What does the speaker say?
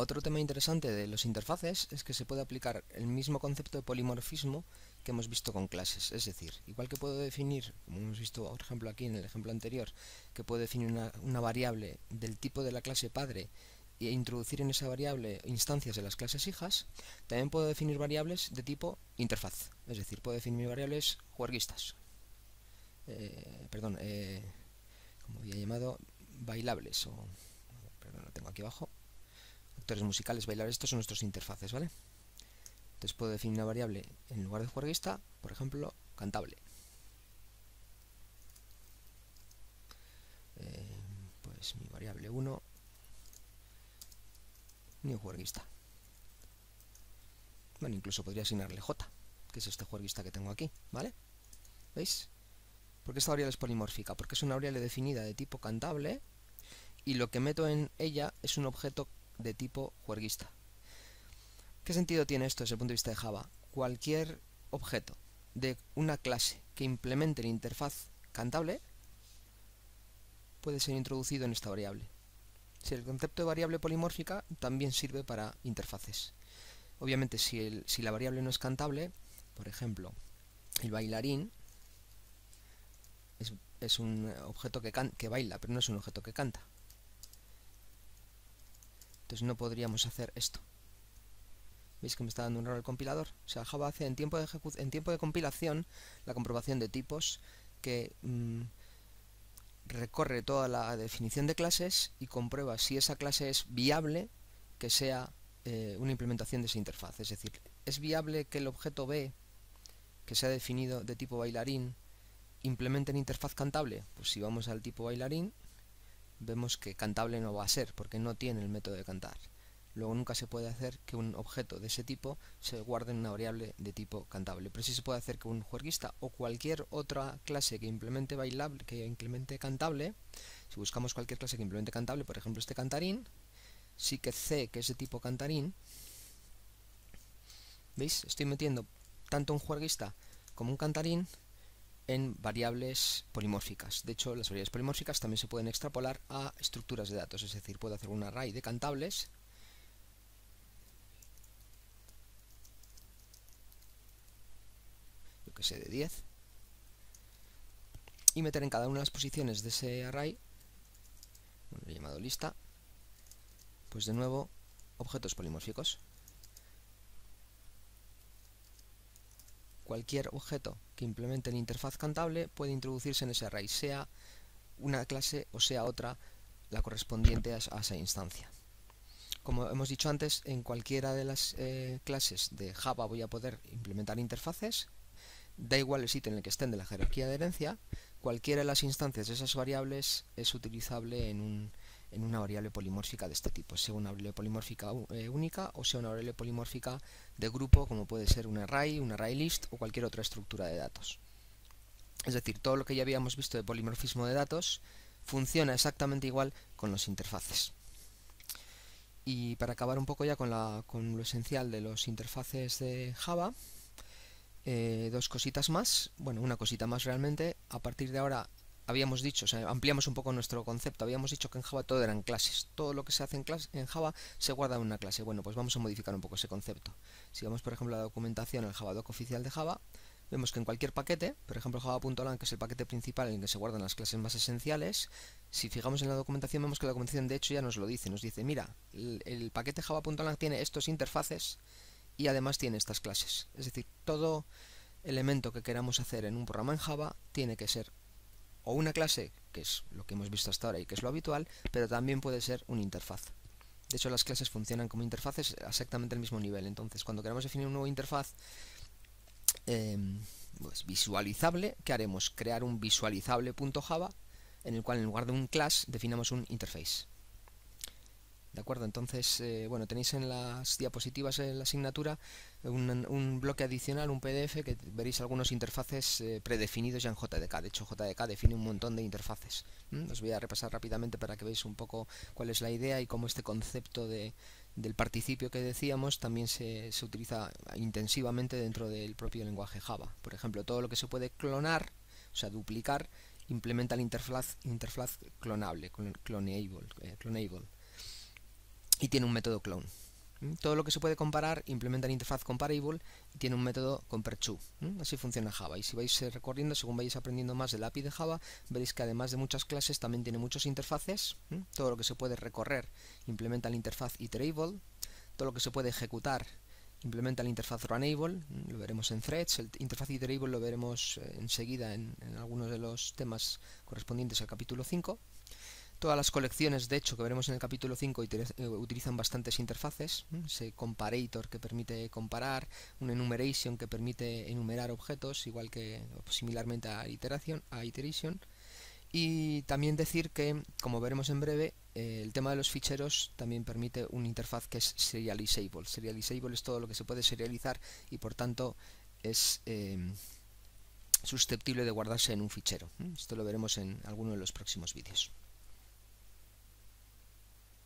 Otro tema interesante de los interfaces es que se puede aplicar el mismo concepto de polimorfismo que hemos visto con clases. Es decir, igual que puedo definir, como hemos visto por ejemplo aquí en el ejemplo anterior, que puedo definir una variable del tipo de la clase padre e introducir en esa variable instancias de las clases hijas, también puedo definir variables de tipo interfaz. Es decir, puedo definir variables juerguistas. Como había llamado, bailables o... Perdón, lo tengo aquí abajo. Actores musicales, bailables, estos son nuestros interfaces, ¿vale? Entonces puedo definir una variable en lugar de juerguista, por ejemplo, cantable. Pues mi variable 1, new juerguista. Bueno, incluso podría asignarle j, que es este juerguista que tengo aquí, ¿vale? ¿Veis? ¿Por qué esta variable es polimórfica? Porque es una variable definida de tipo cantable y lo que meto en ella es un objeto de tipo juerguista. ¿Qué sentido tiene esto desde el punto de vista de Java? Cualquier objeto de una clase que implemente la interfaz cantable puede ser introducido en esta variable. Si el concepto de variable polimórfica también sirve para interfaces. Obviamente, si la variable no es cantable, por ejemplo, el bailarín es un objeto que baila, pero no es un objeto que canta. Entonces no podríamos hacer esto. ¿Veis que me está dando un error el compilador? O sea, Java hace en tiempo de compilación la comprobación de tipos que recorre toda la definición de clases y comprueba si esa clase es viable que sea una implementación de esa interfaz. Es decir, ¿es viable que el objeto B, que sea definido de tipo bailarín, implemente en interfaz cantable? Pues si vamos al tipo bailarín, vemos que cantable no va a ser, porque no tiene el método de cantar. Luego nunca se puede hacer que un objeto de ese tipo se guarde en una variable de tipo cantable. Pero sí se puede hacer que un juerguista o cualquier otra clase que implemente bailable, que implemente cantable, si buscamos cualquier clase que implemente cantable, por ejemplo este cantarín, sí que C, que es de tipo cantarín, ¿veis? Estoy metiendo tanto un juerguista como un cantarín en variables polimórficas. De hecho, las variables polimórficas también se pueden extrapolar a estructuras de datos, es decir, puedo hacer un array de cantables que sé, de 10 y meter en cada una de las posiciones de ese array, bueno, lo he llamado lista, pues de nuevo objetos polimórficos. Cualquier objeto que implemente la interfaz cantable puede introducirse en ese array, sea una clase o sea otra la correspondiente a esa instancia. Como hemos dicho antes, en cualquiera de las clases de Java voy a poder implementar interfaces. Da igual el sitio en el que estén de la jerarquía de herencia, cualquiera de las instancias de esas variables es utilizable en una variable polimórfica de este tipo, sea una variable polimórfica única o sea una variable polimórfica de grupo, como puede ser un array list o cualquier otra estructura de datos. Es decir, todo lo que ya habíamos visto de polimorfismo de datos funciona exactamente igual con los interfaces. Y para acabar un poco ya con lo esencial de los interfaces de Java, dos cositas más, bueno, una cosita más realmente. A partir de ahora habíamos dicho, o sea, ampliamos un poco nuestro concepto, habíamos dicho que en Java todo eran clases, todo lo que se hace en Java se guarda en una clase. Bueno, pues vamos a modificar un poco ese concepto. Si vamos por ejemplo a la documentación, el Javadoc oficial de Java, vemos que en cualquier paquete, por ejemplo java.lang, que es el paquete principal en el que se guardan las clases más esenciales, si fijamos en la documentación vemos que la documentación de hecho ya nos lo dice, nos dice, mira, el paquete java.lang tiene estos interfaces y además tiene estas clases. Es decir, todo elemento que queramos hacer en un programa en Java tiene que ser o una clase, que es lo que hemos visto hasta ahora y que es lo habitual, pero también puede ser una interfaz. De hecho, las clases funcionan como interfaces a exactamente el mismo nivel. Entonces, cuando queramos definir un nuevo interfaz pues visualizable, ¿qué haremos? Crear un visualizable.java en el cual en lugar de un class definamos un interface. ¿De acuerdo? Entonces, bueno, tenéis en las diapositivas en la asignatura un bloque adicional, un PDF, que veréis algunos interfaces predefinidos ya en JDK. De hecho, JDK define un montón de interfaces. Os voy a repasar rápidamente para que veáis un poco cuál es la idea y cómo este concepto del participio que decíamos también se utiliza intensivamente dentro del propio lenguaje Java. Por ejemplo, todo lo que se puede clonar, o sea, duplicar, implementa la interfaz clonable, clonable. y tiene un método clone. Todo lo que se puede comparar implementa la interfaz comparable y tiene un método compare_to. Así funciona Java. Y si vais recorriendo, según vais aprendiendo más del API de Java, veréis que además de muchas clases también tiene muchas interfaces. Todo lo que se puede recorrer implementa la interfaz iterable. Todo lo que se puede ejecutar implementa la interfaz runnable. Lo veremos en threads. El interfaz iterable lo veremos enseguida en algunos de los temas correspondientes al capítulo 5. Todas las colecciones, de hecho, que veremos en el capítulo 5 utilizan bastantes interfaces. Ese comparator que permite comparar, un enumeration que permite enumerar objetos, igual que similarmente a iteration. Y también decir que, como veremos en breve, el tema de los ficheros también permite una interfaz que es serializable. Serializable es todo lo que se puede serializar y por tanto es susceptible de guardarse en un fichero. Esto lo veremos en alguno de los próximos vídeos.